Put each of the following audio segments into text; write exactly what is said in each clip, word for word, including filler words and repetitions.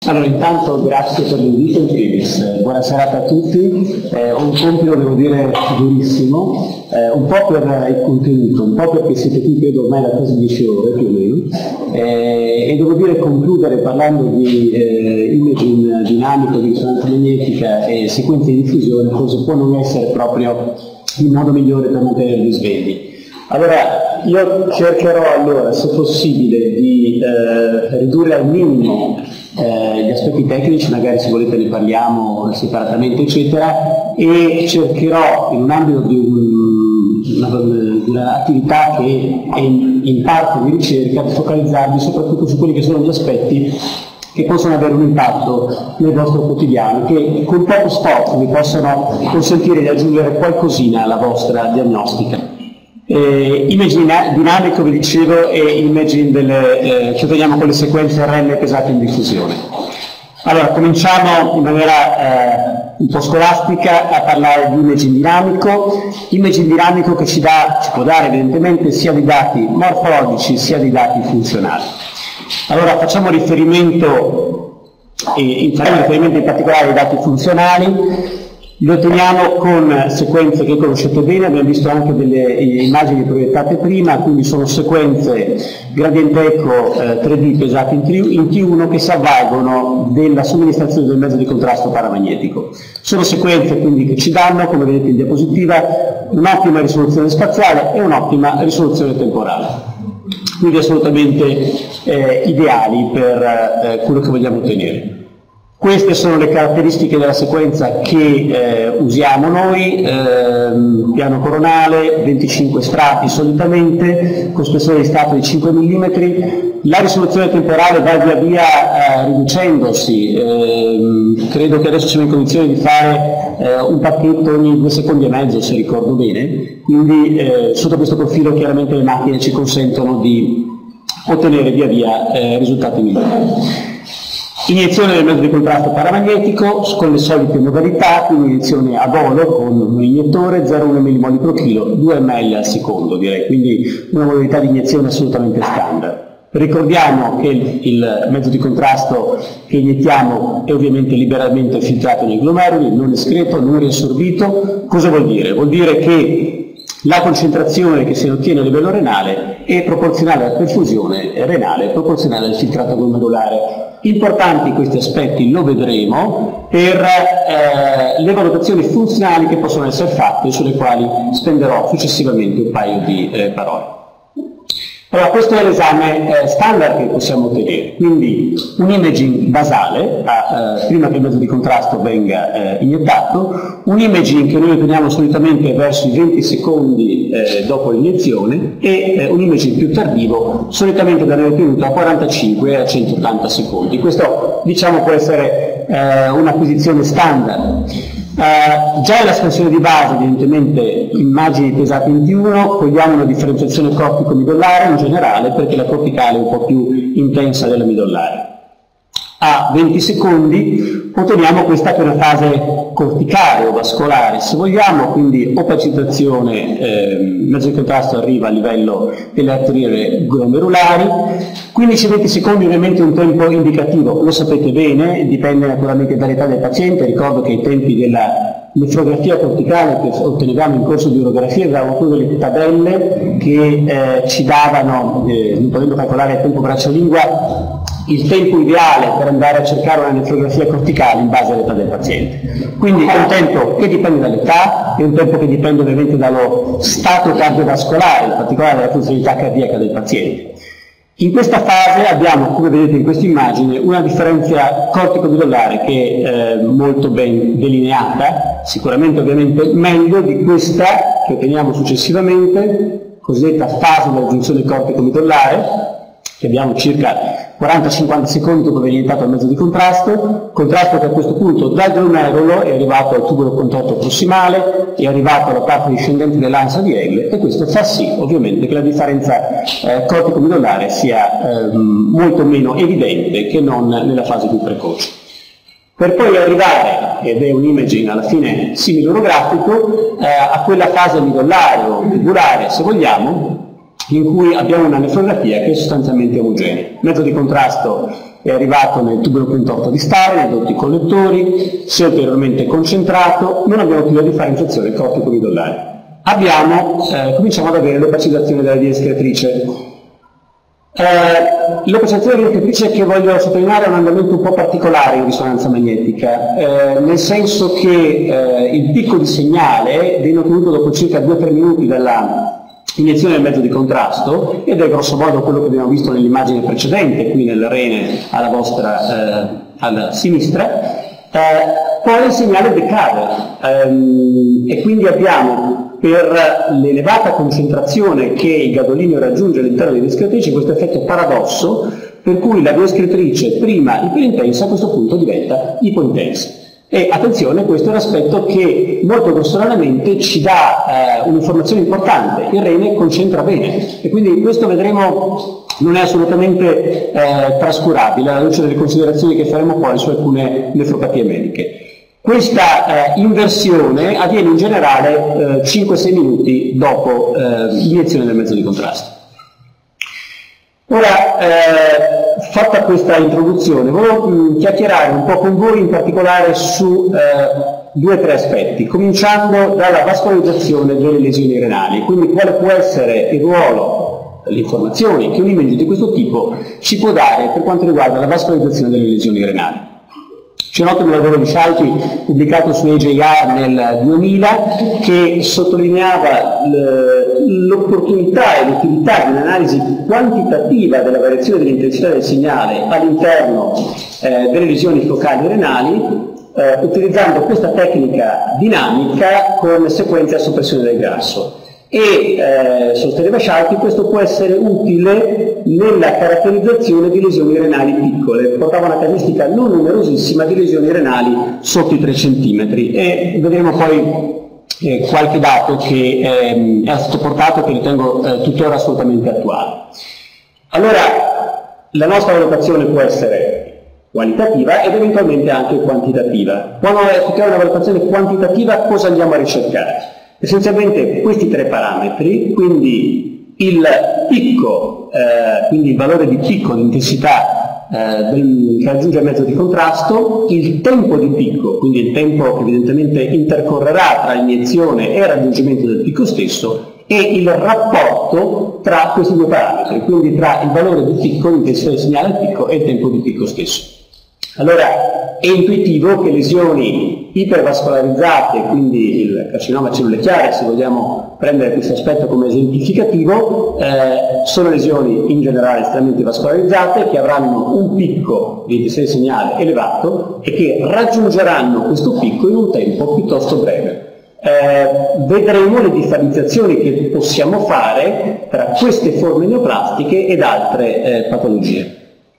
Allora, intanto grazie per l'invito in primis, buona serata a tutti, eh, ho un compito, devo dire, durissimo, eh, un po' per il contenuto, un po' perché siete qui, credo, ormai da quasi dieci ore più o meno, eh, e devo dire concludere parlando di eh, imaging dinamico, di risonanza magnetica e sequenze di diffusione, forse può non essere proprio il modo migliore per mantenervi svegli. Allora, io cercherò allora, se possibile, di eh, ridurre al minimo eh, gli aspetti tecnici, magari se volete ne parliamo separatamente, eccetera, e cercherò in un ambito di un'attività che è in, in parte di ricerca, di focalizzarvi soprattutto su quelli che sono gli aspetti che possono avere un impatto nel vostro quotidiano, che con poco sforzo vi possono consentire di aggiungere qualcosina alla vostra diagnostica. Eh, imaging dinamico, vi dicevo, e imaging delle, eh, che vediamo con le sequenze R N pesate in diffusione. Allora, cominciamo in maniera eh, un po' scolastica a parlare di imaging dinamico. Imaging dinamico che ci, dà, ci può dare evidentemente sia di dati morfologici sia di dati funzionali. Allora, facciamo riferimento, e faremo riferimento in particolare ai dati funzionali. Lo otteniamo con sequenze che conoscete bene, abbiamo visto anche delle immagini proiettate prima, quindi sono sequenze gradiente eco eh, tre D pesate in T uno che si avvalgono della somministrazione del mezzo di contrasto paramagnetico. Sono sequenze quindi che ci danno, come vedete in diapositiva, un'ottima risoluzione spaziale e un'ottima risoluzione temporale. Quindi assolutamente eh, ideali per eh, quello che vogliamo ottenere. Queste sono le caratteristiche della sequenza che eh, usiamo noi, ehm, piano coronale, venticinque strati solitamente, con spessore di strato di cinque millimetri. La risoluzione temporale va via via eh, riducendosi, ehm, credo che adesso siamo in condizione di fare eh, un pacchetto ogni due secondi e mezzo, se ricordo bene, quindi eh, sotto questo profilo chiaramente le macchine ci consentono di ottenere via via eh, risultati migliori. Iniezione del mezzo di contrasto paramagnetico con le solite modalità, quindi iniezione a volo con un iniettore zero virgola uno millimoli pro chilo, due millilitri al secondo direi, quindi una modalità di iniezione assolutamente standard. Ricordiamo che il, il mezzo di contrasto che iniettiamo è ovviamente liberamente filtrato nei glomeruli, non escreto, non riassorbito. Cosa vuol dire? Vuol dire che la concentrazione che si ottiene a livello renale è proporzionale alla perfusione renale, proporzionale al filtrato glomerulare. Importanti questi aspetti, lo vedremo, per eh, le valutazioni funzionali che possono essere fatte, sulle quali spenderò successivamente un paio di eh, parole. Allora, questo è l'esame eh, standard che possiamo ottenere, quindi un imaging basale, a, eh, prima che il mezzo di contrasto venga eh, iniettato, un imaging che noi otteniamo solitamente verso i venti secondi eh, dopo l'iniezione e eh, un imaging più tardivo, solitamente da noi ottenuto a quarantacinque a centottanta secondi. Questo, diciamo, può essere eh, un'acquisizione standard. Uh, già nella scansione di base, evidentemente, immagini pesate in T uno, cogliamo una differenziazione cortico-midollare in generale, perché la corticale è un po' più intensa della midollare. A venti secondi otteniamo questa che è una fase corticale o vascolare, se vogliamo, quindi opacitazione, eh, mezzo di contrasto arriva a livello delle arterie glomerulari. quindici venti secondi ovviamente è un tempo indicativo, lo sapete bene, dipende naturalmente dall'età del paziente. Ricordo che i tempi della nefrografia corticale che ottenevamo in corso di urografia avevamo pure delle tabelle che eh, ci davano, eh, non potendo calcolare il tempo braccio-lingua, il tempo ideale per andare a cercare una nefrografia corticale in base all'età del paziente. Quindi è un tempo che dipende dall'età, è un tempo che dipende ovviamente dallo stato cardiovascolare, in particolare dalla funzionalità cardiaca del paziente. In questa fase abbiamo, come vedete in questa immagine, una differenza cortico-midollare che è eh, molto ben delineata, sicuramente ovviamente meglio di questa che otteniamo successivamente, cosiddetta fase della giunzione cortico-midollare, che abbiamo circa quaranta cinquanta secondi dopo aver inietato il mezzo di contrasto, contrasto che a questo punto dal glomerulo è arrivato al tubulo contorto prossimale, è arrivato alla parte discendente dell'ansa di Egle, e questo fa sì ovviamente che la differenza eh, cortico-midollare sia eh, molto meno evidente che non nella fase più precoce. Per poi arrivare, ed è un imaging alla fine simile-orografico, eh, a quella fase midollare o tubulare, se vogliamo, in cui abbiamo una nefrografia che è sostanzialmente omogenea. Il mezzo di contrasto è arrivato nel tubo quintotto distale, nei dotti collettori, si è ulteriormente concentrato, non abbiamo più la differenziazione cortico-midollare. Abbiamo, eh, cominciamo ad avere l'opacizzazione della via escretrice. Eh, l'opacizzazione della via escretrice, che voglio sottolineare, è un andamento un po' particolare in risonanza magnetica, eh, nel senso che eh, il picco di segnale viene ottenuto dopo circa due tre minuti dalla iniezione del mezzo di contrasto, ed è grosso modo quello che abbiamo visto nell'immagine precedente, qui nel rene alla vostra eh, alla sinistra. Eh, poi il segnale decade ehm, e quindi abbiamo, per l'elevata concentrazione che il gadolinio raggiunge all'interno delle vie escretrici, questo effetto paradosso per cui la via escretrice prima iperintensa a questo punto diventa ipointensa. E attenzione, questo è un aspetto che molto grossolanamente ci dà eh, un'informazione importante: il rene concentra bene, e quindi questo vedremo non è assolutamente eh, trascurabile alla luce delle considerazioni che faremo poi su alcune nefropatie mediche. Questa eh, inversione avviene in generale eh, cinque sei minuti dopo eh, l'iniezione del mezzo di contrasto. Ora, eh, fatta questa introduzione, volevo mh, chiacchierare un po' con voi in particolare su eh, due o tre aspetti, cominciando dalla vascolarizzazione delle lesioni renali, quindi quale può essere il ruolo, le informazioni che un'imagine di questo tipo ci può dare per quanto riguarda la vascolarizzazione delle lesioni renali. C'è un ottimo lavoro di Schalke pubblicato su A J R nel duemila che sottolineava l'opportunità e l'utilità di un'analisi quantitativa della variazione dell'intensità del segnale all'interno eh, delle lesioni focali renali, eh, utilizzando questa tecnica dinamica con sequenze a soppressione del grasso. E eh, sosteneva Schalke, questo può essere utile nella caratterizzazione di lesioni renali piccole. Portava una casistica non numerosissima di lesioni renali sotto i tre centimetri, e vedremo poi eh, qualche dato che eh, è stato portato, che ritengo eh, tuttora assolutamente attuale. Allora, la nostra valutazione può essere qualitativa ed eventualmente anche quantitativa. Quando effettuiamo una valutazione quantitativa, cosa andiamo a ricercare? Essenzialmente questi tre parametri, quindi il picco, eh, quindi il valore di picco di intensità eh, del, che raggiunge il mezzo di contrasto, il tempo di picco, quindi il tempo che evidentemente intercorrerà tra iniezione e raggiungimento del picco stesso, e il rapporto tra questi due parametri, quindi tra il valore di picco, l'intensità del segnale al picco, e il tempo di picco stesso. Allora, è intuitivo che lesioni ipervascolarizzate, quindi il carcinoma a cellule chiare, se vogliamo prendere questo aspetto come esemplificativo, eh, sono lesioni in generale estremamente vascolarizzate, che avranno un picco di intensità del segnale elevato e che raggiungeranno questo picco in un tempo piuttosto breve. Eh, vedremo le differenziazioni che possiamo fare tra queste forme neoplastiche ed altre eh, patologie.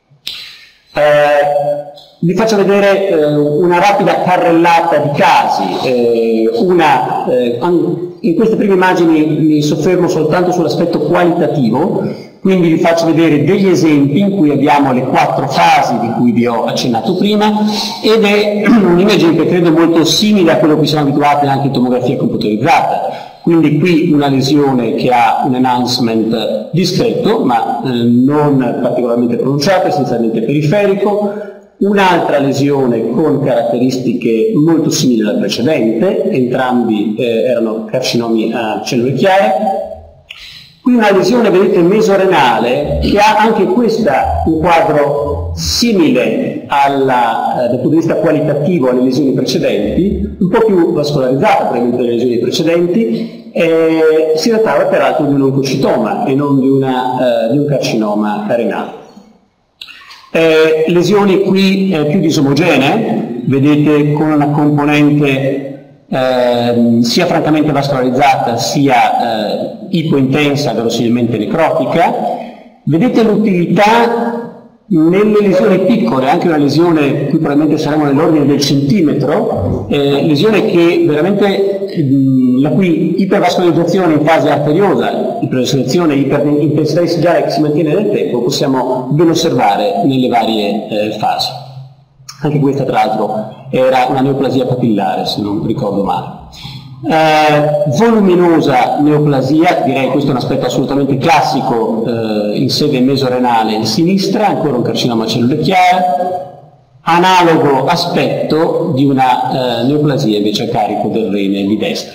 Eh, Vi faccio vedere eh, una rapida carrellata di casi. Eh, una, eh, in queste prime immagini mi soffermo soltanto sull'aspetto qualitativo, quindi vi faccio vedere degli esempi in cui abbiamo le quattro fasi di cui vi ho accennato prima, ed è un'immagine che credo molto simile a quello a cui siamo abituati anche in tomografia computerizzata. Quindi qui una lesione che ha un enhancement discreto, ma eh, non particolarmente pronunciato, essenzialmente periferico. Un'altra lesione con caratteristiche molto simili alla precedente, entrambi eh, erano carcinomi a cellule chiare. Qui una lesione, vedete, mesorenale, che ha anche questa un quadro simile alla, eh, dal punto di vista qualitativo alle lesioni precedenti, un po' più vascolarizzata probabilmente delle lesioni precedenti. Eh, si trattava peraltro di un oncocitoma e non di, una, eh, di un carcinoma renale. Eh, lesioni qui eh, più disomogenee, vedete, con una componente eh, sia francamente vascolarizzata sia eh, ipointensa, verosimilmente necrotica. Vedete l'utilità nelle lesioni piccole, anche una lesione, qui probabilmente saremo nell'ordine del centimetro, eh, lesione che veramente, mh, la cui ipervascolarizzazione in fase arteriosa, iperselezione, iperintensità di segnale che si mantiene nel tempo, possiamo ben osservare nelle varie eh, fasi. Anche questa, tra l'altro, era una neoplasia papillare, se non ricordo male. Eh, voluminosa neoplasia, direi questo è un aspetto assolutamente classico eh, in sede mesorenale sinistra, ancora un carcinoma a cellule chiare, analogo aspetto di una eh, neoplasia invece a carico del rene di destra.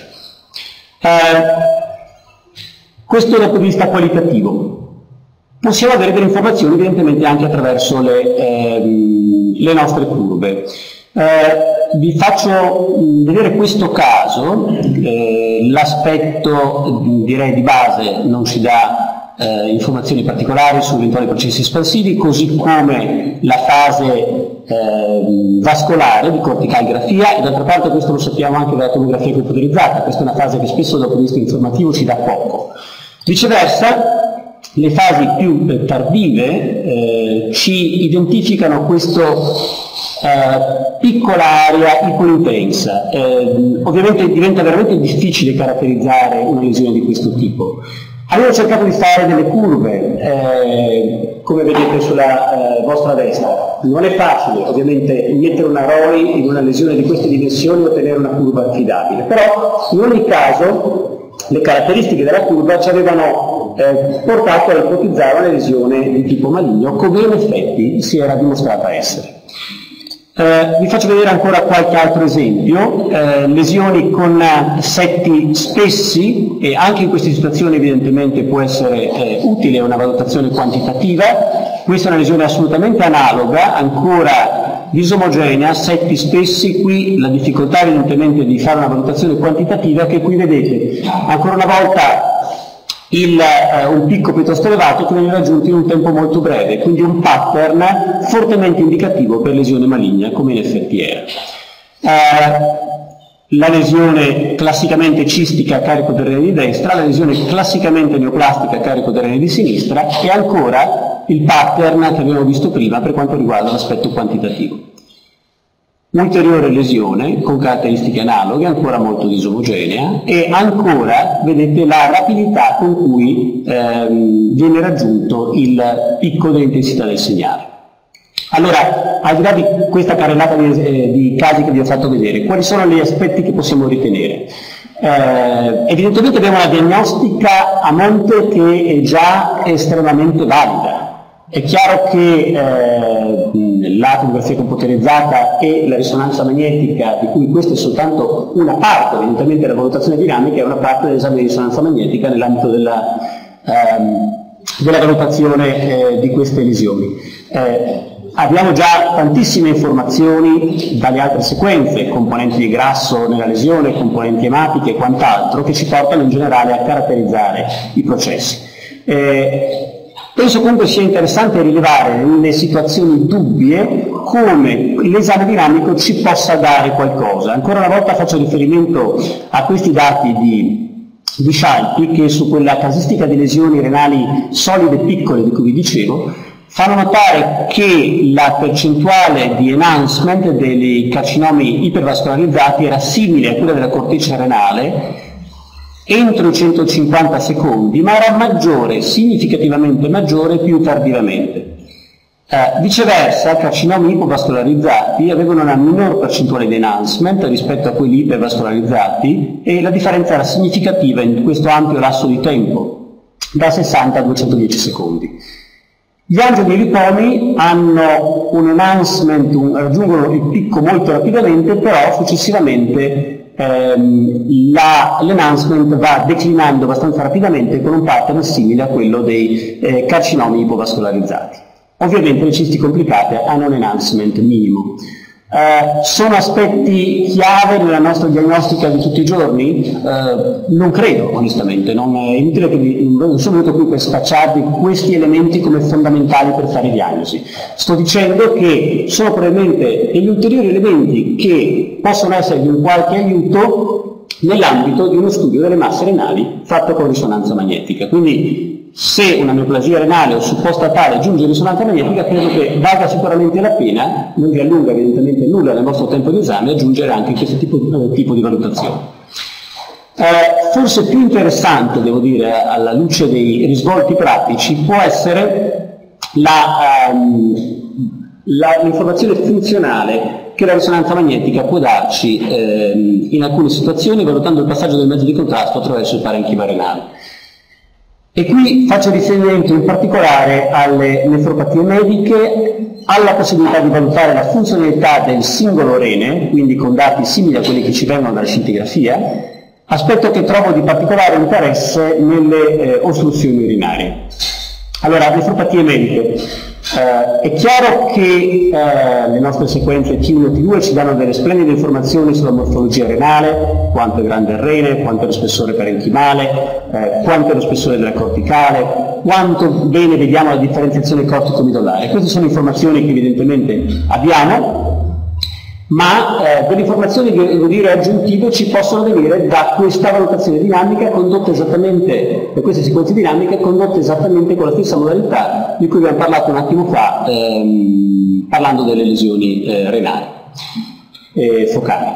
Eh, questo dal punto di vista qualitativo. Possiamo avere delle informazioni evidentemente anche attraverso le, ehm, le nostre curve. Eh, vi faccio vedere questo caso, eh, l'aspetto direi di base non ci dà eh, informazioni particolari su eventuali processi espansivi, così come la fase eh, vascolare di corticalgrafia, e d'altra parte questo lo sappiamo anche dalla tomografia computerizzata, questa è una fase che spesso dal punto di vista informativo ci dà poco. Viceversa, le fasi più eh, tardive eh, ci identificano questo Uh, piccola area ipointensa. Uh, ovviamente diventa veramente difficile caratterizzare una lesione di questo tipo. Abbiamo cercato di fare delle curve, eh, come vedete sulla eh, vostra destra. Non è facile ovviamente mettere una R O I in una lesione di queste dimensioni e ottenere una curva affidabile, però in ogni caso le caratteristiche della curva ci avevano eh, portato a ipotizzare una lesione di tipo maligno, come in effetti si era dimostrata essere. Eh, vi faccio vedere ancora qualche altro esempio, eh, lesioni con setti spessi, e anche in queste situazioni evidentemente può essere eh, utile una valutazione quantitativa. Questa è una lesione assolutamente analoga, ancora disomogenea, setti spessi. Qui la difficoltà evidentemente di fare una valutazione quantitativa, che qui vedete ancora una volta Il, eh, un picco piuttosto elevato che viene raggiunto in un tempo molto breve, quindi un pattern fortemente indicativo per lesione maligna, come in effetti era. Eh, la lesione classicamente cistica a carico del rene di destra, la lesione classicamente neoplastica a carico del rene di sinistra, e ancora il pattern che abbiamo visto prima per quanto riguarda l'aspetto quantitativo. Ulteriore lesione con caratteristiche analoghe, ancora molto disomogenea, e ancora vedete la rapidità con cui ehm, viene raggiunto il picco dell'intensità del segnale. Allora, al di là di questa carrellata di, eh, di casi che vi ho fatto vedere, quali sono gli aspetti che possiamo ritenere? Eh, evidentemente abbiamo una diagnostica a monte che è già estremamente valida. È chiaro che eh, la tomografia computerizzata e la risonanza magnetica, di cui questa è soltanto una parte, evidentemente la valutazione dinamica è una parte dell'esame di risonanza magnetica nell'ambito della, ehm, della valutazione eh, di queste lesioni. Eh, abbiamo già tantissime informazioni dalle altre sequenze, componenti di grasso nella lesione, componenti ematiche e quant'altro, che ci portano in generale a caratterizzare i processi. Eh, Penso comunque sia interessante rilevare nelle situazioni dubbie come l'esame dinamico ci possa dare qualcosa. Ancora una volta faccio riferimento a questi dati di, di Scialpi, che su quella casistica di lesioni renali solide e piccole di cui vi dicevo, fanno notare che la percentuale di enhancement dei carcinomi ipervascolarizzati era simile a quella della corteccia renale entro i centocinquanta secondi, ma era maggiore, significativamente maggiore, più tardivamente. Eh, viceversa, carcinomi ipovascolarizzati avevano una minor percentuale di enhancement rispetto a quelli ipervascolarizzati, e la differenza era significativa in questo ampio lasso di tempo, da sessanta a duecentodieci secondi. Gli angiolipomi hanno un enhancement, un, raggiungono il picco molto rapidamente, però successivamente l'enhancement va declinando abbastanza rapidamente con un pattern simile a quello dei eh, carcinomi ipovascolarizzati. Ovviamente le cisti complicate hanno un enhancement minimo. Eh, sono aspetti chiave nella nostra diagnostica di tutti i giorni? Eh, non credo, onestamente, non è inutile che vi, non sono venuto qui per spacciarvi questi elementi come fondamentali per fare diagnosi. Sto dicendo che sono probabilmente degli ulteriori elementi che possono essere di un qualche aiuto nell'ambito di uno studio delle masse renali fatto con risonanza magnetica. Quindi, se una neoplasia renale o supposta tale giunge risonanza magnetica, credo che valga sicuramente la pena, non vi allunga evidentemente nulla nel vostro tempo di esame, aggiungere anche questo tipo, eh, tipo di valutazione. Eh, forse più interessante, devo dire, alla luce dei risvolti pratici, può essere la, ehm, l'informazione funzionale che la risonanza magnetica può darci ehm, in alcune situazioni, valutando il passaggio del mezzo di contrasto attraverso il parenchima renale. E qui faccio riferimento in particolare alle nefropatie mediche, alla possibilità di valutare la funzionalità del singolo rene, quindi con dati simili a quelli che ci vengono dalla scintigrafia, aspetto che trovo di particolare interesse nelle eh, ostruzioni urinarie. Allora, nefropatie mediche. Eh, è chiaro che eh, le nostre sequenze T uno e T due ci danno delle splendide informazioni sulla morfologia renale, quanto è grande il rene, quanto è lo spessore parenchimale, eh, quanto è lo spessore della corticale, quanto bene vediamo la differenziazione cortico-midollare. Queste sono informazioni che evidentemente abbiamo, ma eh, delle informazioni, devo dire, aggiuntive ci possono venire da questa valutazione dinamica condotta esattamente, da queste sequenze dinamiche condotte esattamente con la stessa modalità di cui abbiamo parlato un attimo fa, ehm, parlando delle lesioni eh, renali e focali.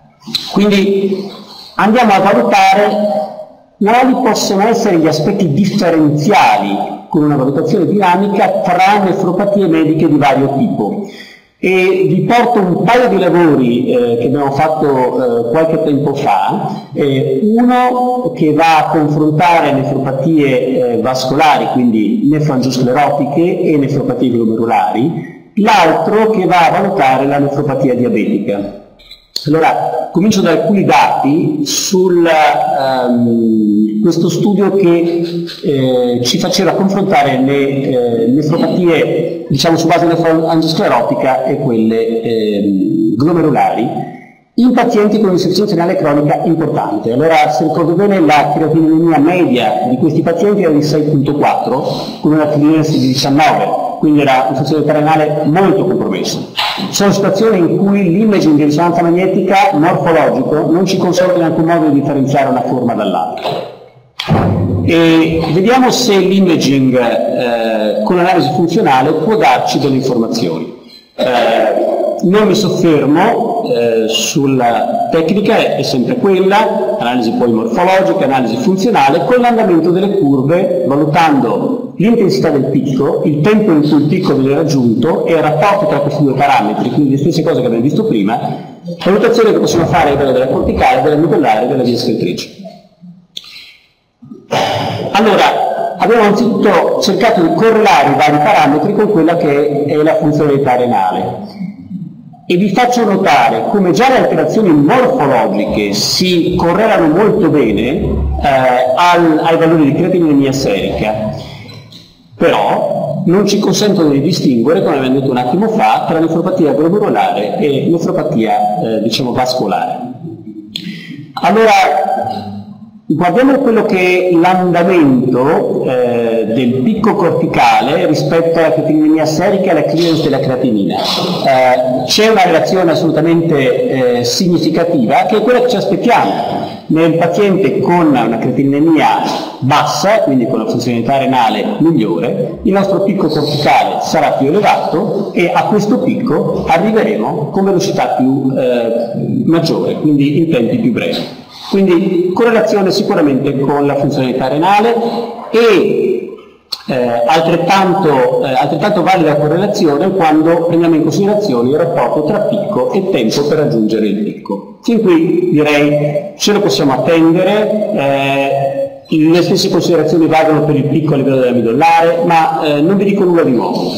Quindi andiamo a valutare quali possono essere gli aspetti differenziali con una valutazione dinamica tra nefropatie mediche di vario tipo. E vi porto un paio di lavori eh, che abbiamo fatto eh, qualche tempo fa, eh, uno che va a confrontare nefropatie eh, vascolari, quindi nefroangiosclerotiche e nefropatie glomerulari, l'altro che va a valutare la nefropatia diabetica. Allora, comincio da alcuni dati su um, questo studio che eh, ci faceva confrontare le eh, nefropatie, diciamo su base nefroangiosclerotica e quelle eh, glomerulari in pazienti con un'insufficienza renale cronica importante. Allora, se ricordo bene, la creatininemia media di questi pazienti era di sei virgola quattro con una clearance di diciannove, quindi era una funzionalità renale molto compromessa. Sono situazioni in cui l'imaging di risonanza magnetica morfologico non ci consente in alcun modo di differenziare una forma dall'altra. E vediamo se l'imaging eh, con l'analisi funzionale può darci delle informazioni. Eh, non mi soffermo eh, sulla tecnica, è sempre quella, analisi poi morfologica, analisi funzionale, con l'andamento delle curve, valutando l'intensità del picco, il tempo in cui il picco viene raggiunto e il rapporto tra questi due parametri, quindi le stesse cose che abbiamo visto prima, valutazione che possiamo fare a livello della corticale, della midollare e della via scrittrice. Allora, abbiamo anzitutto cercato di correlare i vari parametri con quella che è la funzionalità renale. E vi faccio notare come già le alterazioni morfologiche si correlano molto bene eh, al, ai valori di creatininemia serica, però non ci consentono di distinguere, come abbiamo detto un attimo fa, tra nefropatia glomerulare e nefropatia eh, diciamo vascolare. Allora, guardiamo quello che è l'andamento eh, del picco corticale rispetto alla creatininemia serica e alla clearance della creatinina. Eh, c'è una relazione assolutamente eh, significativa, che è quella che ci aspettiamo. Nel paziente con una creatininemia bassa, quindi con la funzionalità renale migliore, il nostro picco corticale sarà più elevato e a questo picco arriveremo con velocità più eh, maggiore, quindi in tempi più brevi. Quindi correlazione sicuramente con la funzionalità renale e eh, altrettanto, eh, altrettanto valida correlazione quando prendiamo in considerazione il rapporto tra picco e tempo per raggiungere il picco. Fin qui direi ce lo possiamo attendere, eh, le stesse considerazioni valgono per il picco a livello della midollare, ma eh, non vi dico nulla di nuovo.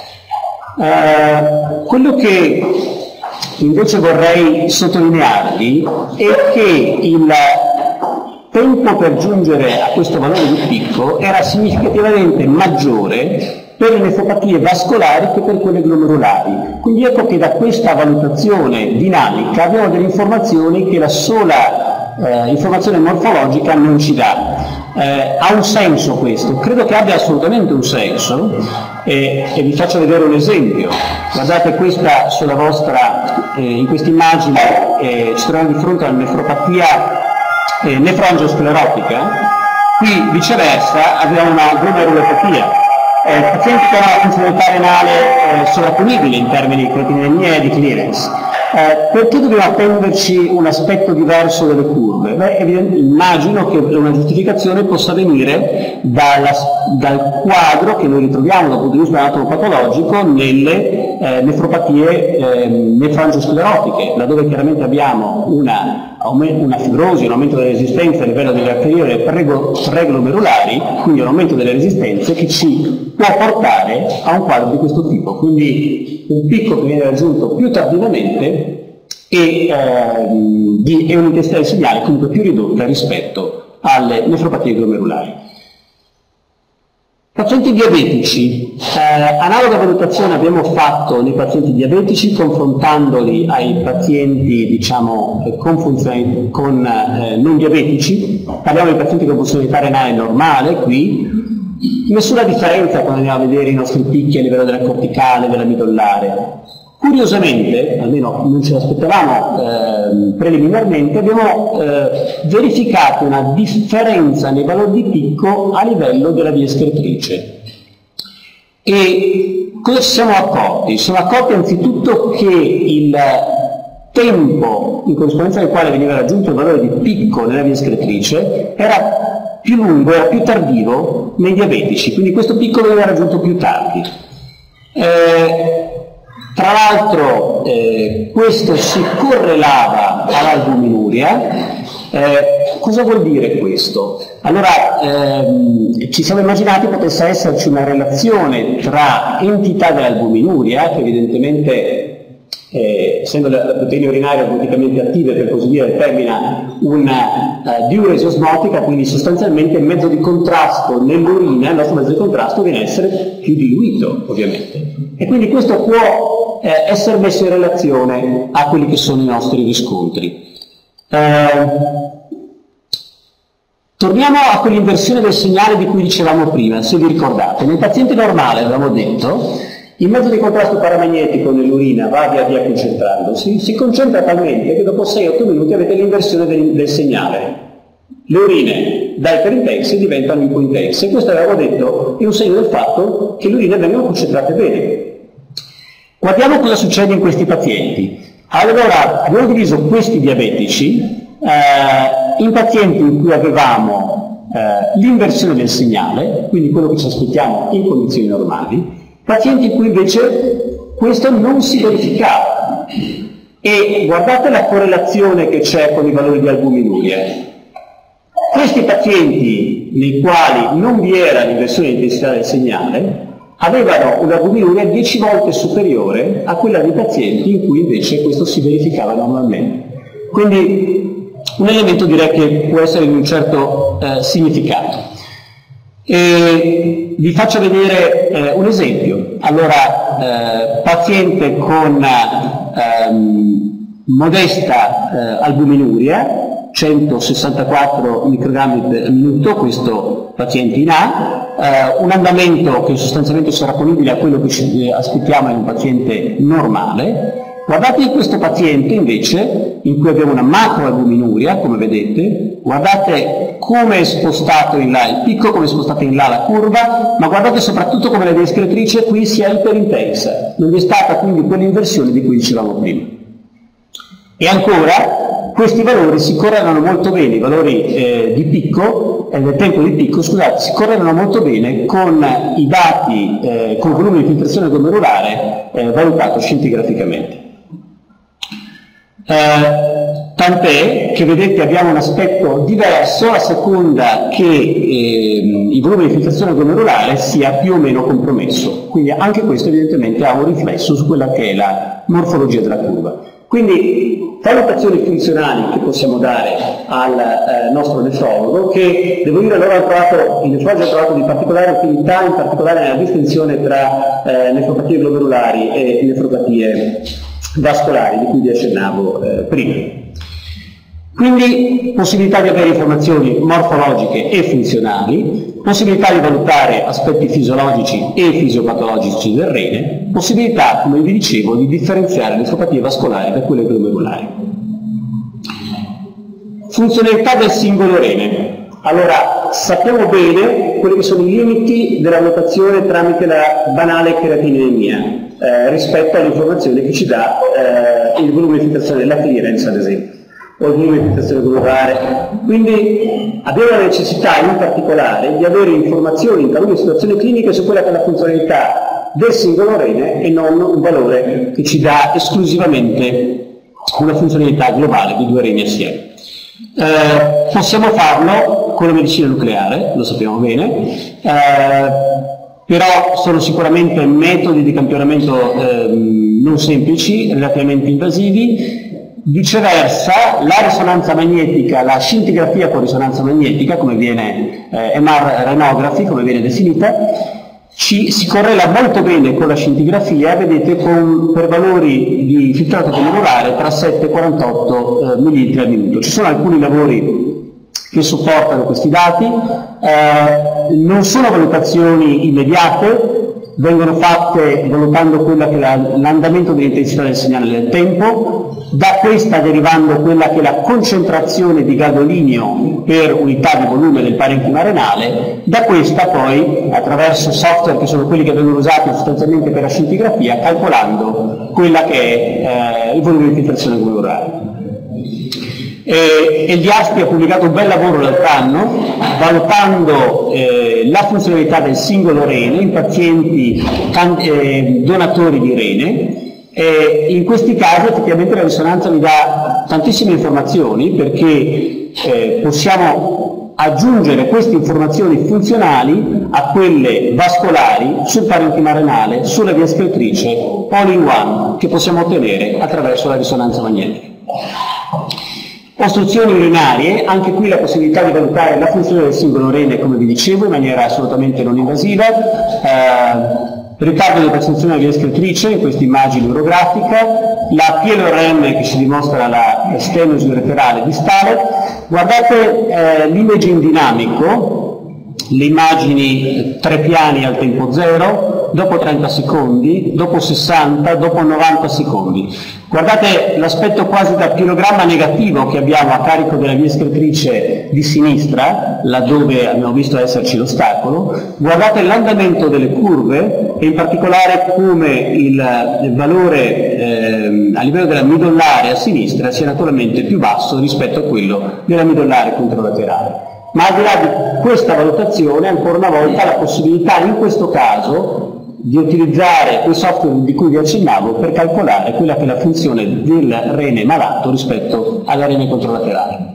Eh, quello che invece vorrei sottolinearvi è che il tempo per giungere a questo valore di picco era significativamente maggiore per le nefropatie vascolari che per quelle glomerulari. Quindi ecco che da questa valutazione dinamica abbiamo delle informazioni che la sola eh, informazione morfologica non ci dà. Eh, ha un senso questo? Credo che abbia assolutamente un senso e, e vi faccio vedere un esempio. Guardate questa sulla vostra, eh, in questa immagine eh, ci troviamo di fronte alla nefropatia eh, nefroangiosclerotica. Qui viceversa abbiamo una glomerulopatia. Eh, pazienti che hanno una funzionalità renale eh, sovrapponibile in termini di creatinemia e di clearance. Eh, perché dobbiamo attenderci un aspetto diverso delle curve? Beh, immagino che una giustificazione possa venire dalla, dal quadro che noi ritroviamo dal punto di vista anatopatologico nelle eh, nefropatie eh, nefrangiosclerotiche, laddove chiaramente abbiamo una, una fibrosi, un aumento della resistenza a livello delle arterie preglomerulari, quindi un aumento delle resistenze che ci può portare a un quadro di questo tipo, quindi un picco che viene raggiunto più tardivamente e, eh, di, e un'intensità del segnale comunque più ridotta rispetto alle nefropatie glomerulari. Pazienti diabetici, eh, analoga valutazione abbiamo fatto nei pazienti diabetici confrontandoli ai pazienti diciamo con, funzioni, con eh, non diabetici. Parliamo di pazienti con funzionalità renale normale qui, nessuna differenza quando andiamo a vedere i nostri picchi a livello della corticale, della midollare. Curiosamente, almeno non ce l'aspettavamo eh, preliminarmente, abbiamo eh, verificato una differenza nei valori di picco a livello della via escretrice. E cosa ci siamo accorti? Ci siamo accorti anzitutto che il tempo in corrispondenza al quale veniva raggiunto il valore di picco nella via escretrice era più lungo, era più tardivo nei diabetici, quindi questo picco veniva raggiunto più tardi. Eh, Tra l'altro eh, questo si correlava all'albuminuria. Eh, cosa vuol dire questo? Allora ehm, ci siamo immaginati potesse esserci una relazione tra entità dell'albuminuria, che evidentemente eh, essendo le proteine urinarie osmoticamente attive per così dire determina una uh, diuresi osmotica, quindi sostanzialmente il mezzo di contrasto nell'urina, il nostro mezzo di contrasto viene a essere più diluito ovviamente, e quindi questo può eh, essere messo in relazione a quelli che sono i nostri riscontri. Eh, torniamo a quell'inversione del segnale di cui dicevamo prima, se vi ricordate. Nel paziente normale avevamo detto il mezzo di contrasto paramagnetico nell'urina va via via concentrandosi, si concentra talmente che dopo sei otto minuti avete l'inversione del, del segnale. Le urine da iperintense diventano ipointense, e questo avevamo detto è un segno del fatto che le urine vengono concentrate bene. Guardiamo cosa succede in questi pazienti. Allora, abbiamo diviso questi diabetici eh, in pazienti in cui avevamo eh, l'inversione del segnale, quindi quello che ci aspettiamo in condizioni normali, pazienti in cui invece questo non si verificava. E guardate la correlazione che c'è con i valori di albuminuria. Questi pazienti nei quali non vi era l'inversione di intensità del segnale avevano un'albuminuria dieci volte superiore a quella dei pazienti in cui invece questo si verificava normalmente. Quindi un elemento direi che può essere di un certo eh, significato. E vi faccio vedere eh, un esempio. Allora, eh, paziente con ehm, modesta eh, albuminuria, centosessantaquattro microgrammi per minuto, questo paziente in A, eh, un andamento che sostanzialmente sarà ponibile a quello che ci aspettiamo in un paziente normale. Guardate in questo paziente invece, in cui abbiamo una macroalbuminuria, come vedete, guardate come è spostato in là il picco, come è spostata in là la curva, ma guardate soprattutto come la via escretrice qui sia iperintensa, non vi è stata quindi quell'inversione di cui dicevamo prima. E ancora, questi valori si correlano molto bene, i valori eh, di picco, eh, del tempo di picco, scusate, si correlano molto bene con i dati, eh, con il volume di filtrazione glomerulare eh, valutato scientificamente. Eh, tant'è che vedete abbiamo un aspetto diverso a seconda che eh, il volume di filtrazione glomerulare sia più o meno compromesso, quindi anche questo evidentemente ha un riflesso su quella che è la morfologia della curva. Quindi valutazioni funzionali che possiamo dare al eh, nostro nefrologo, che devo dire loro hanno trovato, il nefrologo ha trovato di particolare utilità, in particolare nella distinzione tra eh, nefropatie glomerulari e nefropatie vascolari, di cui vi accennavo eh, prima. Quindi possibilità di avere informazioni morfologiche e funzionali, possibilità di valutare aspetti fisiologici e fisiopatologici del rene, possibilità, come vi dicevo, di differenziare le nefropatie vascolari da quelle glomerulari. Funzionalità del singolo rene. Allora, sappiamo bene quelli che sono i limiti della notazione tramite la banale keratinemia eh, rispetto all'informazione che ci dà eh, il volume di filtrazione della clearance, ad esempio, o il volume di filtrazione glomerulare. Quindi abbiamo la necessità in particolare di avere informazioni in talune situazioni cliniche su quella che è la funzionalità del singolo rene e non un valore che ci dà esclusivamente una funzionalità globale di due reni assieme. Eh, possiamo farlo con la medicina nucleare, lo sappiamo bene, eh, però sono sicuramente metodi di campionamento eh, non semplici, relativamente invasivi. Viceversa, la risonanza magnetica, la scintigrafia con risonanza magnetica, come viene eh, M R renography, come viene definita, ci, si correla molto bene con la scintigrafia, vedete, con, per valori di filtrato glomerulare tra sette e quarantotto eh, millilitri al minuto. Ci sono alcuni lavori che supportano questi dati, eh, non sono valutazioni immediate, vengono fatte valutando quella che è l'andamento dell'intensità del segnale nel tempo, da questa derivando quella che è la concentrazione di gadolinio per unità di volume del parenchima renale, da questa poi, attraverso software che sono quelli che vengono usati sostanzialmente per la scintigrafia, calcolando quella che è eh, il volume di filtrazione glomerulare. E L Aspi ha pubblicato un bel lavoro l'altro anno valutando eh, la funzionalità del singolo rene in pazienti eh, donatori di rene. E in questi casi effettivamente la risonanza vi dà tantissime informazioni, perché eh, possiamo aggiungere queste informazioni funzionali a quelle vascolari sul parenchima renale, sulla via escretrice, all in one, che possiamo ottenere attraverso la risonanza magnetica. Ostruzioni urinarie, anche qui la possibilità di valutare la funzione del singolo rene, come vi dicevo, in maniera assolutamente non invasiva. Eh, ritardo di percezione della via escretrice, in questa immagine urografica, la P L R M che ci dimostra la stenosi ureterale distale. Guardate eh, l'imaging dinamico, le immagini tre piani al tempo zero, dopo trenta secondi, dopo sessanta, dopo novanta secondi. Guardate l'aspetto quasi da pielogramma negativo che abbiamo a carico della via escretrice di sinistra, laddove abbiamo visto esserci l'ostacolo. Guardate l'andamento delle curve e in particolare come il, il valore eh, a livello della midollare a sinistra sia naturalmente più basso rispetto a quello della midollare controlaterale. Ma al di là di questa valutazione, ancora una volta, la possibilità in questo caso di utilizzare quei software di cui vi accennavo per calcolare quella che è la funzione del rene malato rispetto alla rene controlaterale.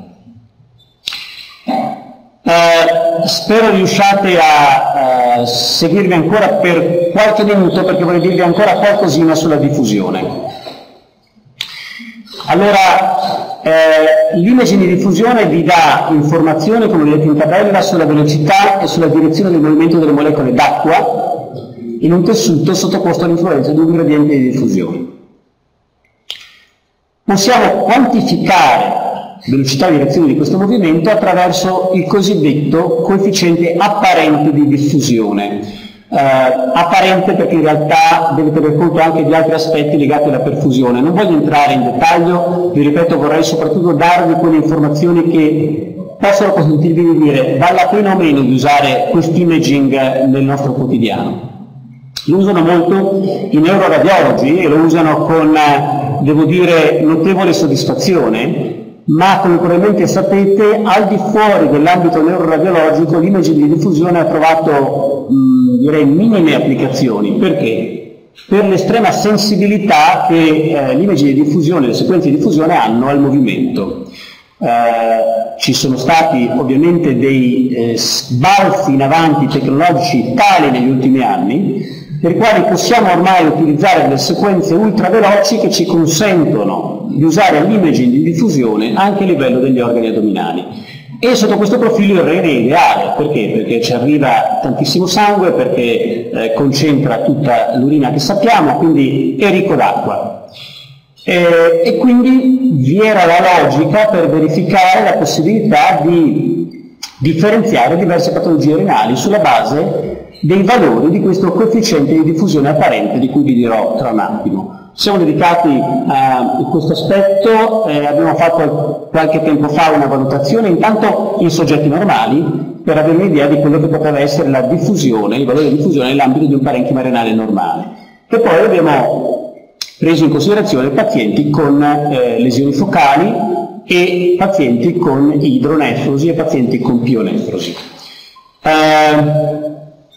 Eh, spero riusciate a eh, seguirmi ancora per qualche minuto, perché vorrei dirvi ancora qualcosina sulla diffusione. Allora, eh, l'imaging di diffusione vi dà informazioni, come vedete in tabella, sulla velocità e sulla direzione del movimento delle molecole d'acqua in un tessuto sottoposto all'influenza di un gradiente di diffusione. Possiamo quantificare velocità e direzione di questo movimento attraverso il cosiddetto coefficiente apparente di diffusione. Eh, apparente perché in realtà deve tener conto anche di altri aspetti legati alla perfusione. Non voglio entrare in dettaglio, vi ripeto, vorrei soprattutto darvi quelle informazioni che possono consentirvi di dire vale la pena o meno di usare quest'imaging nel nostro quotidiano. Lo usano molto i neuroradiologi e lo usano con, devo dire, notevole soddisfazione, ma come probabilmente sapete, al di fuori dell'ambito neuroradiologico l'imaging di diffusione ha trovato, mh, direi, minime applicazioni. Perché? Per l'estrema sensibilità che eh, l'imaging di diffusione, le sequenze di diffusione hanno al movimento. Eh, ci sono stati ovviamente dei eh, balzi in avanti tecnologici tali negli ultimi anni, per i quali possiamo ormai utilizzare delle sequenze ultraveloci che ci consentono di usare l'imaging di diffusione anche a livello degli organi addominali. E sotto questo profilo il rene è ideale. Perché? Perché ci arriva tantissimo sangue, perché eh, concentra tutta l'urina che sappiamo, quindi è ricco d'acqua. Eh, e quindi vi era la logica per verificare la possibilità di differenziare diverse patologie renali sulla base dei valori di questo coefficiente di diffusione apparente di cui vi dirò tra un attimo. Siamo dedicati a questo aspetto, eh, abbiamo fatto qualche tempo fa una valutazione intanto in soggetti normali per avere un'idea di quello che poteva essere la diffusione, il valore di diffusione nell'ambito di un parenchima renale normale, e poi abbiamo preso in considerazione pazienti con eh, lesioni focali e pazienti con idronefrosi e pazienti con pionefrosi. Eh,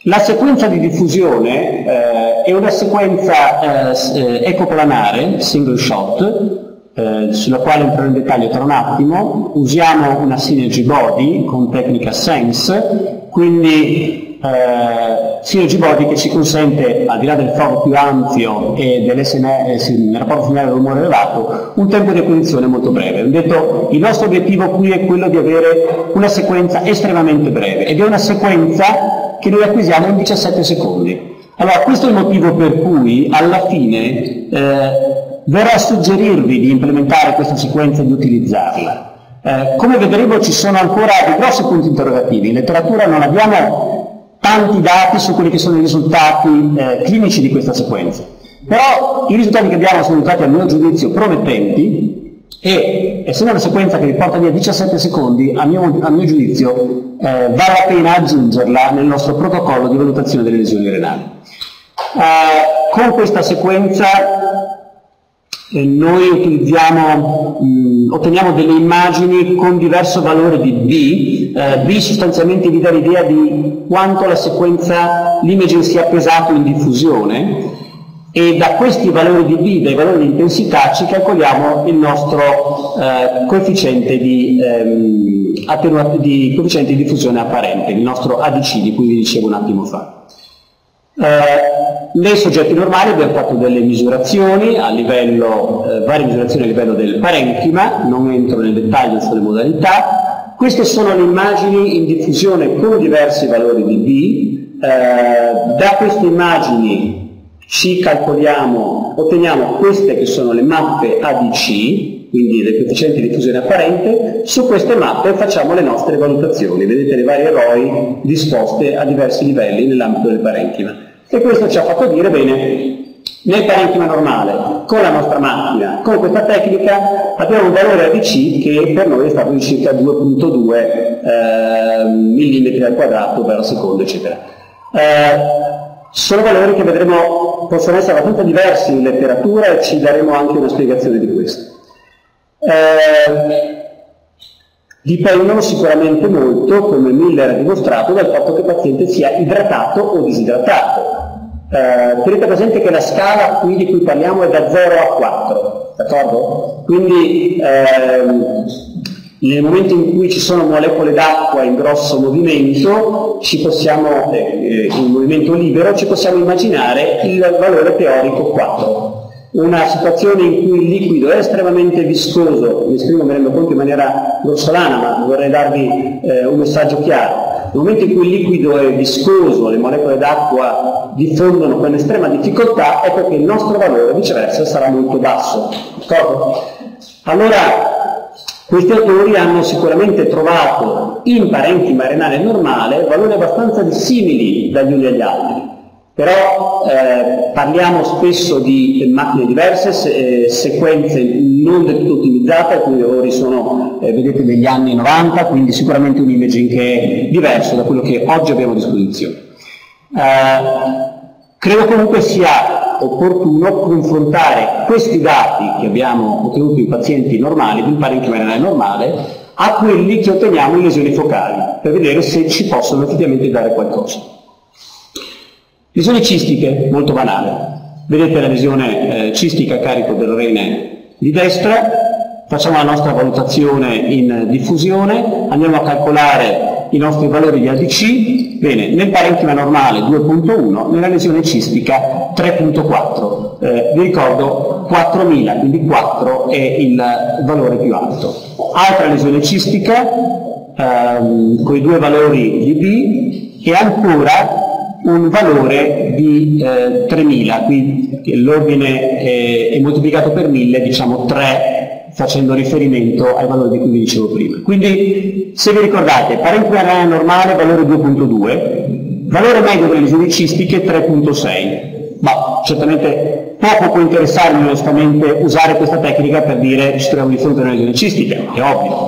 La sequenza di diffusione eh, è una sequenza eh, ecoplanare, single shot, eh, sulla quale entrerò in dettaglio tra un attimo. Usiamo una synergy body con tecnica sense, quindi eh, synergy body che ci consente, al di là del foro più ampio e dell'S N R, nel rapporto finale del rumore elevato, un tempo di acquisizione molto breve. Ho detto, il nostro obiettivo qui è quello di avere una sequenza estremamente breve, ed è una sequenza che noi acquisiamo in diciassette secondi. Allora, questo è il motivo per cui alla fine eh, verrà a suggerirvi di implementare questa sequenza e di utilizzarla. Eh, come vedremo ci sono ancora dei grossi punti interrogativi. In letteratura non abbiamo tanti dati su quelli che sono i risultati eh, clinici di questa sequenza, però i risultati che abbiamo sono stati a mio giudizio promettenti, e essendo una sequenza che riporta via diciassette secondi, a mio, a mio giudizio eh, vale la pena aggiungerla nel nostro protocollo di valutazione delle lesioni renali. Eh, con questa sequenza eh, noi utilizziamo, mh, otteniamo delle immagini con diverso valore di B. Eh, B sostanzialmente vi dà l'idea di quanto la sequenza, l'imaging sia pesato in diffusione, e da questi valori di B, dai valori di intensità, ci calcoliamo il nostro eh, coefficiente, di, ehm, di coefficiente di diffusione apparente, il nostro A D C di cui vi dicevo un attimo fa. Eh, nei soggetti normali abbiamo fatto delle misurazioni a livello, eh, varie misurazioni a livello del parenchima, non entro nel dettaglio sulle modalità. Queste sono le immagini in diffusione con diversi valori di B. Eh, da queste immagini ci calcoliamo, otteniamo queste che sono le mappe A D C, quindi del coefficiente di diffusione apparente. Su queste mappe facciamo le nostre valutazioni, vedete le varie R O I disposte a diversi livelli nell'ambito del parenchima. E questo ci ha fatto dire, bene, nel parenchima normale, con la nostra macchina, con questa tecnica, abbiamo un valore A D C che per noi è stato di circa due virgola due eh, millimetri al quadrato per secondo, eccetera. Eh, sono valori che vedremo possono essere abbastanza diversi in letteratura, e ci daremo anche una spiegazione di questo. Eh, dipendono sicuramente molto, come Miller ha dimostrato, dal fatto che il paziente sia idratato o disidratato. Eh, tenete presente che la scala qui di cui parliamo è da zero a quattro, d'accordo? Quindi ehm, nel momento in cui ci sono molecole d'acqua in grosso movimento, ci possiamo, eh, in movimento libero, ci possiamo immaginare il valore teorico quattro. Una situazione in cui il liquido è estremamente viscoso, mi esprimo, mi rendo conto in maniera grossolana, ma vorrei darvi eh, un messaggio chiaro. Nel momento in cui il liquido è viscoso, le molecole d'acqua diffondono con estrema difficoltà, ecco che il nostro valore viceversa sarà molto basso. D'accordo? Allora, questi autori hanno sicuramente trovato in parenchima renale normale valori abbastanza dissimili dagli uni agli altri, però eh, parliamo spesso di macchine diverse, se, eh, sequenze non del tutto ottimizzate. Alcuni valori sono, eh, vedete, degli anni novanta, quindi sicuramente un imaging che è diverso da quello che oggi abbiamo a disposizione. Eh, credo comunque sia opportuno confrontare questi dati che abbiamo ottenuto in pazienti normali, di parenchima renale normale, a quelli che otteniamo in lesioni focali, per vedere se ci possono effettivamente dare qualcosa. Lesioni cistiche, molto banale. Vedete la lesione eh, cistica a carico del rene di destra, facciamo la nostra valutazione in diffusione, andiamo a calcolare i nostri valori di A D C. Bene, nel parenchima normale due virgola uno, nella lesione cistica tre virgola quattro. Eh, vi ricordo quattromila, quindi quattro è il valore più alto. Altra lesione cistica, ehm, con i due valori di B, e ancora un valore di eh, tremila, qui l'ordine è, è moltiplicato per mille, diciamo tre, facendo riferimento ai valori di cui vi dicevo prima. Quindi, se vi ricordate, parenchima renale normale valore due virgola due, valore medio delle lesioni cistiche tre virgola sei. Ma certamente poco può interessarmi onestamente usare questa tecnica per dire ci troviamo di fronte a una lesione cistica, è ovvio.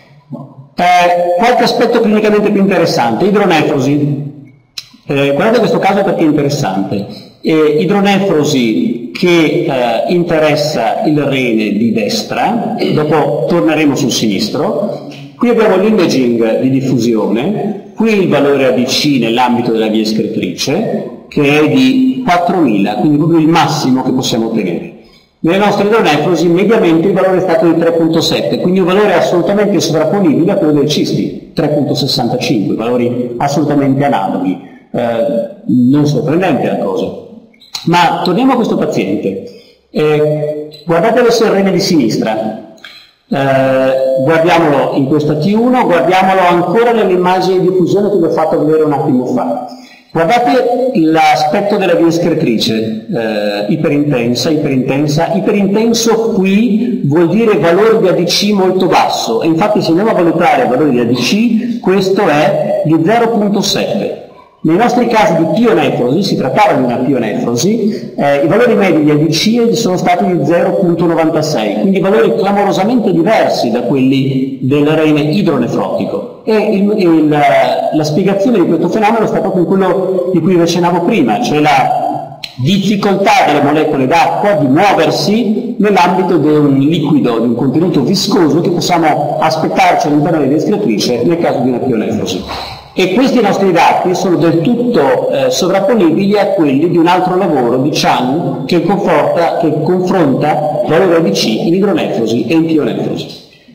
Eh, qualche aspetto clinicamente più interessante, idronefrosi. Eh, guardate questo caso perché è interessante. Eh, idronefrosi che eh, interessa il rene di destra, dopo torneremo sul sinistro. Qui abbiamo l'imaging di diffusione, qui il valore A D C nell'ambito della via escretrice, che è di quattromila, quindi proprio il massimo che possiamo ottenere. Nelle nostre idronefrosi mediamente il valore è stato di tre virgola sette, quindi un valore assolutamente sovrapponibile a quello dei cisti, tre virgola sessantacinque, valori assolutamente analoghi, eh, non sorprendente la cosa. Ma torniamo a questo paziente. Eh, guardate adesso il rene di sinistra. Eh, guardiamolo in questa T uno, guardiamolo ancora nell'immagine di diffusione che vi ho fatto vedere un attimo fa. Guardate l'aspetto della via escretrice, eh, iperintensa, iperintensa, iperintenso qui vuol dire valore di A D C molto basso, e infatti se andiamo a valutare valori di A D C, questo è di zero virgola sette. Nei nostri casi di pionefrosi, si trattava di una pionefrosi, eh, i valori medi di A D C sono stati di zero virgola novantasei, quindi valori clamorosamente diversi da quelli del rene idronefrotico. E il, il, la spiegazione di questo fenomeno sta proprio in quello di cui vi accennavo prima, cioè la difficoltà delle molecole d'acqua di muoversi nell'ambito di un liquido, di un contenuto viscoso che possiamo aspettarci all'interno della via escretrice nel caso di una pionefrosi. E questi nostri dati sono del tutto eh, sovrapponibili a quelli di un altro lavoro di Chan che, conforta, che confronta valore A D C in idronefrosi e in pionefrosi.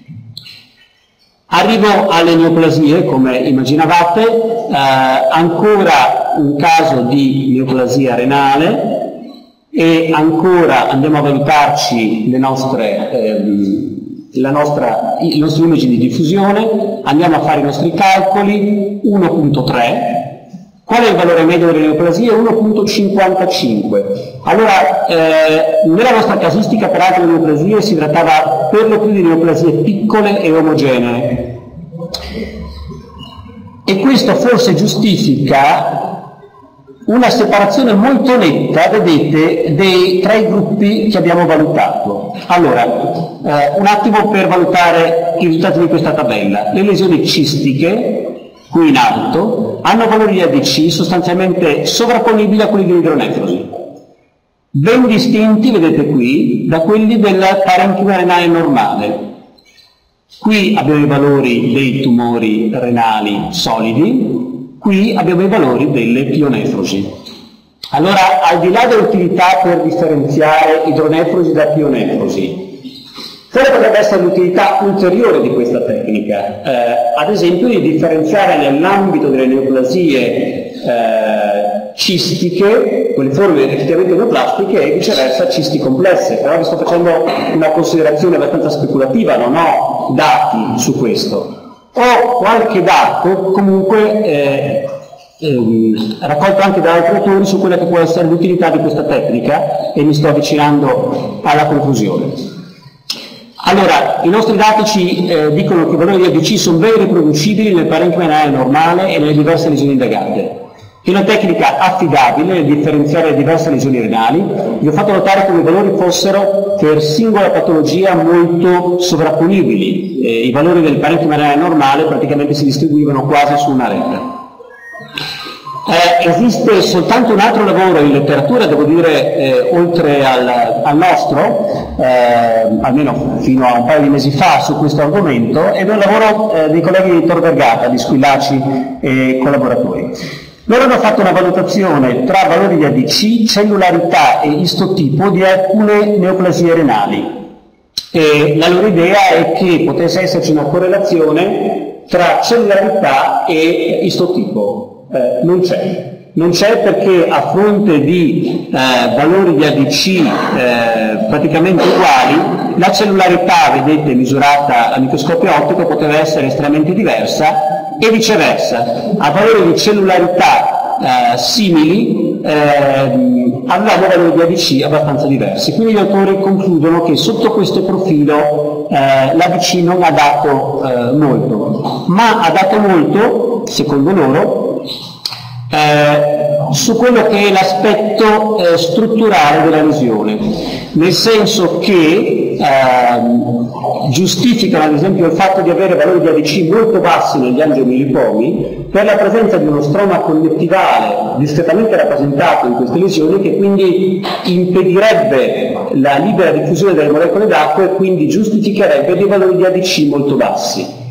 Arrivo alle neoplasie, come immaginavate, eh, ancora un caso di neoplasia renale e ancora andiamo a valutarci le nostre... Ehm, La nostra, i nostri indici di diffusione, andiamo a fare i nostri calcoli, uno virgola tre, qual è il valore medio delle neoplasie? uno virgola cinquantacinque. Allora, eh, nella nostra casistica peraltro le neoplasie si trattava per lo più di neoplasie piccole e omogenee, e questo forse giustifica una separazione molto netta, vedete, dei tre gruppi che abbiamo valutato. Allora, eh, un attimo per valutare i risultati di questa tabella. Le lesioni cistiche, qui in alto, hanno valori di A D C sostanzialmente sovrapponibili a quelli dell'idronefrosi, ben distinti, vedete qui, da quelli del parenchima renale normale. Qui abbiamo i valori dei tumori renali solidi, qui abbiamo i valori delle pionefrosi. Allora, al di là dell'utilità per differenziare idronefrosi da pionefrosi, quale potrebbe essere l'utilità ulteriore di questa tecnica? Eh, ad esempio di differenziare nell'ambito delle neoplasie eh, cistiche, quelle forme effettivamente neoplastiche, e viceversa cisti complesse. Però vi sto facendo una considerazione abbastanza speculativa, non ho dati su questo. Ho qualche dato comunque eh, ehm, raccolto anche da altri autori su quella che può essere l'utilità di questa tecnica, e mi sto avvicinando alla conclusione. Allora, i nostri dati ci eh, dicono che i valori di A D C sono ben riproducibili nel parenchima renale normale e nelle diverse lesioni indagate. È una tecnica affidabile nel differenziare le diverse lesioni renali. Vi ho fatto notare come i valori fossero per singola patologia molto sovrapponibili. Eh, I valori del parenchima renale normale praticamente si distribuivano quasi su una retta. Eh, esiste soltanto un altro lavoro in letteratura, devo dire, eh, oltre al, al nostro, eh, almeno fino a un paio di mesi fa, su questo argomento, ed è un lavoro eh, dei colleghi di Tor Vergata, di Squillaci e collaboratori. Loro hanno fatto una valutazione tra valori di A D C, cellularità e istotipo di alcune neoplasie renali. E la loro idea è che potesse esserci una correlazione tra cellularità e istotipo. Eh, non c'è. Non c'è perché a fronte di eh, valori di A D C eh, praticamente uguali, la cellularità, vedete, misurata a microscopio ottico poteva essere estremamente diversa, e viceversa. A valori di cellularità eh, simili eh, avevamo valori di A D C abbastanza diversi. Quindi gli autori concludono che sotto questo profilo eh, l'A D C non ha dato eh, molto, ma ha dato molto, secondo loro, Eh, su quello che è l'aspetto eh, strutturale della lesione, nel senso che eh, giustificano ad esempio il fatto di avere valori di A D C molto bassi negli angiomilipomi per la presenza di uno stroma connettivale discretamente rappresentato in queste lesioni, che quindi impedirebbe la libera diffusione delle molecole d'acqua e quindi giustificherebbe dei valori di A D C molto bassi.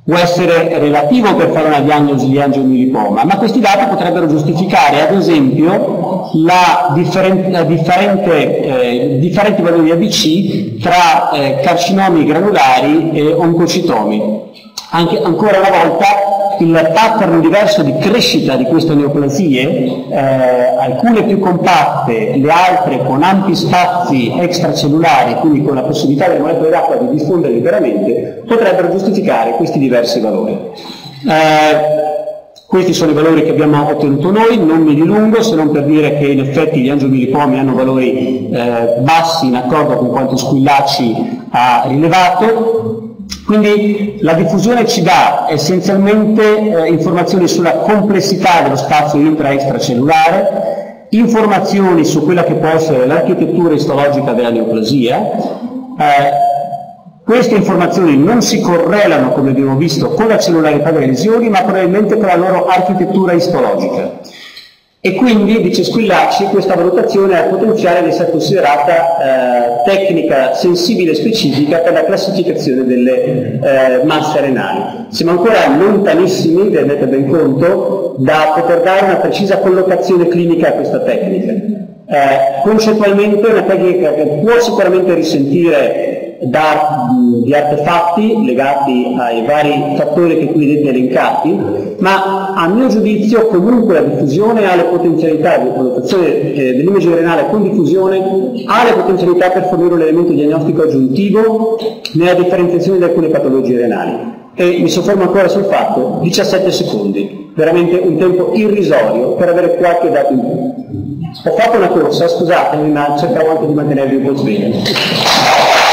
può essere relativo per fare una diagnosi di angiomilipoma, ma questi dati potrebbero giustificare ad esempio la differente, la differente, eh, differenti valori di A B C tra eh, carcinomi granulari e oncocitomi. Anche, ancora una volta il pattern diverso di crescita di queste neoplasie, eh, alcune più compatte, le altre con ampi spazi extracellulari, quindi con la possibilità delle molecole d'acqua di diffondere liberamente, potrebbero giustificare questi diversi valori. Eh, questi sono i valori che abbiamo ottenuto noi, non mi dilungo, se non per dire che in effetti gli angiomilipomi hanno valori eh, bassi in accordo con quanto Squillaci ha rilevato. Quindi la diffusione ci dà essenzialmente eh, informazioni sulla complessità dello spazio intra-extracellulare, informazioni su quella che può essere l'architettura istologica della neoplasia. Eh, queste informazioni non si correlano, come abbiamo visto, con la cellularità delle lesioni, ma probabilmente con la loro architettura istologica. E quindi, dice Squillaci, questa valutazione ha il potenziale di essere considerata eh, tecnica sensibile e specifica per la classificazione delle eh, masse renali. Siamo ancora lontanissimi, vi rendete ben conto, da poter dare una precisa collocazione clinica a questa tecnica. Eh, concettualmente è una tecnica che può sicuramente risentire da, di artefatti legati ai vari fattori che qui vedete elencati, ma a mio giudizio comunque la diffusione ha le potenzialità di collocazione eh, dell'imaging renale con diffusione, ha le potenzialità per fornire un elemento diagnostico aggiuntivo nella differenziazione di alcune patologie renali. E mi soffermo ancora sul fatto, diciassette secondi, veramente un tempo irrisorio per avere qualche dato in più. Ho fatto una corsa, scusatemi, ma cercavo anche di mantenervi un po' svegli.